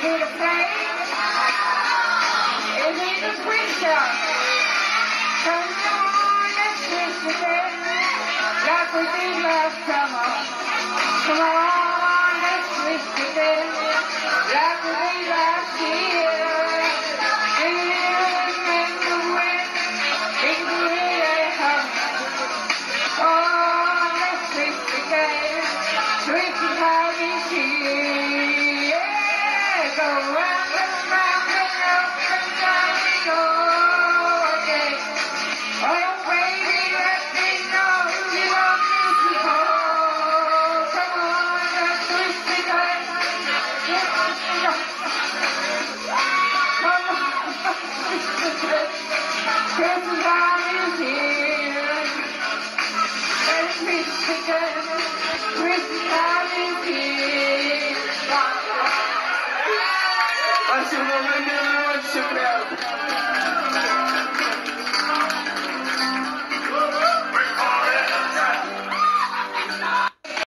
here to play. Is it the quick show? Come on, let's twist it like we did last summer. Come on, let's twist it like we did last year. And the wind, it really hums. Oh, let's twist it, twist it how we see. Yeah, go round and round and up and down we go again. Oh, baby, let me know you love musical. Come on, let's twist it up. Come on, twist it. Twist it how we see. Let's twist it up. Twist it how we see. Спасибо, Владимир Иванович, прям.